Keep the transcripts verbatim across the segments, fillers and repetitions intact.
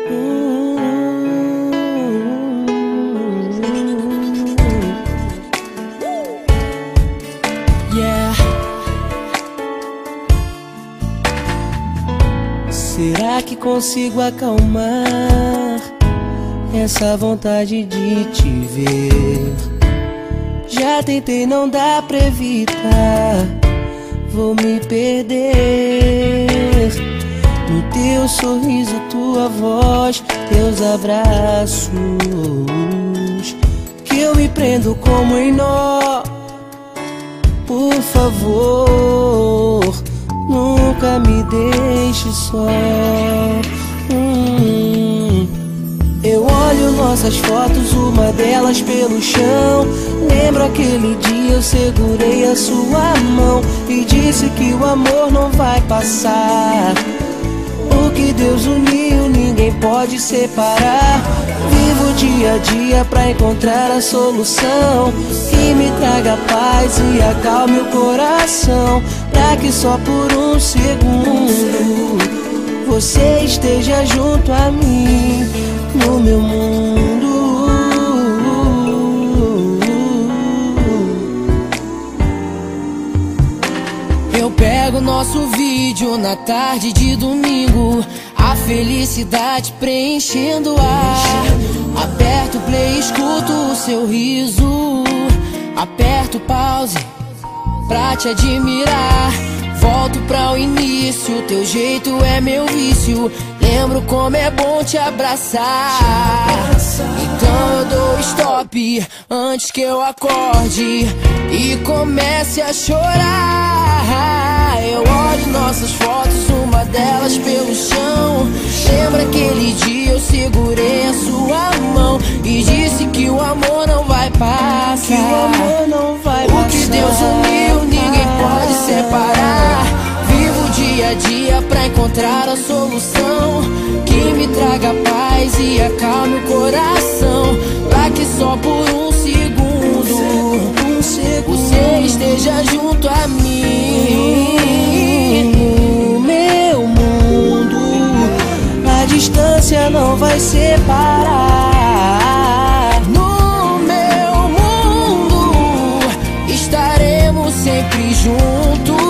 Yeah. Será que consigo acalmar essa vontade de te ver? Já tentei, não dá pra evitar. Vou me perder no teu sorriso, tua voz, teus abraços, que eu me prendo como em nó. Por favor, nunca me deixe só. hum. Eu olho nossas fotos, uma delas pelo chão. Lembro aquele dia eu segurei a sua mão e disse que o amor não vai passar. O que Deus uniu ninguém pode separar. Vivo dia a dia pra encontrar a solução que me traga paz e acalme o coração, pra que só por um segundo você esteja junto a mim no meu mundo. Eu pego nosso vídeo na tarde de domingo, a felicidade preenchendo o ar. Aperto o play, escuto o seu riso, aperto pause pra te admirar. Volto pra o início, teu jeito é meu vício. Lembro como é bom te abraçar. Então eu dou stop antes que eu acorde e comece a chorar. Eu olho nossas fotos, uma delas pelo chão. Lembra aquele dia eu segurei a sua mão e disse que o amor não vai passar. Que o amor não vai o passar. que Deus uniu ninguém pode separar. Vivo dia a dia pra encontrar a solução que me traga paz e acalme o coração, pra que só por um segundo, um segundo você esteja junto a mim. No meu mundo a distância não vai separar. No meu mundo estaremos sempre juntos.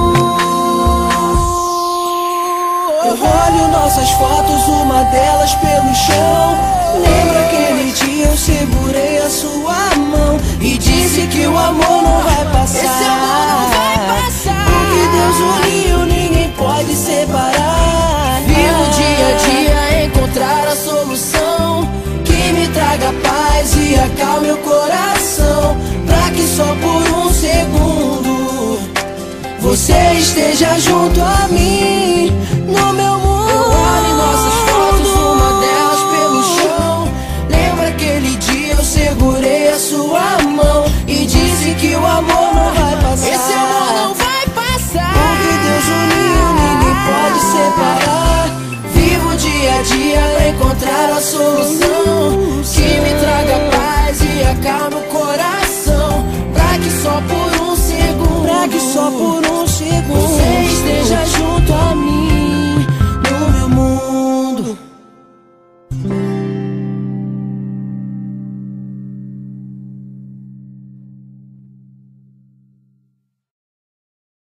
Eu olho nossas fotos, uma delas pelo chão. Lembro aquele dia eu segurei a sua mão e disse que o amor não vai passar. Esse amor não vai passar. O que Deus uniu ninguém pode separar. Vivo dia a dia encontrar a solução que me traga paz e acalme o coração, pra que só por um segundo você esteja junto a mim no meu mundo. Eu olho nossas fotos, uma delas pelo chão. Lembra aquele dia eu segurei a sua mão e disse que o amor não vai passar. Esse amor não vai passar. O que Deus uniu ninguém pode separar. Vivo dia a dia encontrar a solução que me traga paz e acalme o coração, pra que só por um segundo, pra que só por um segundo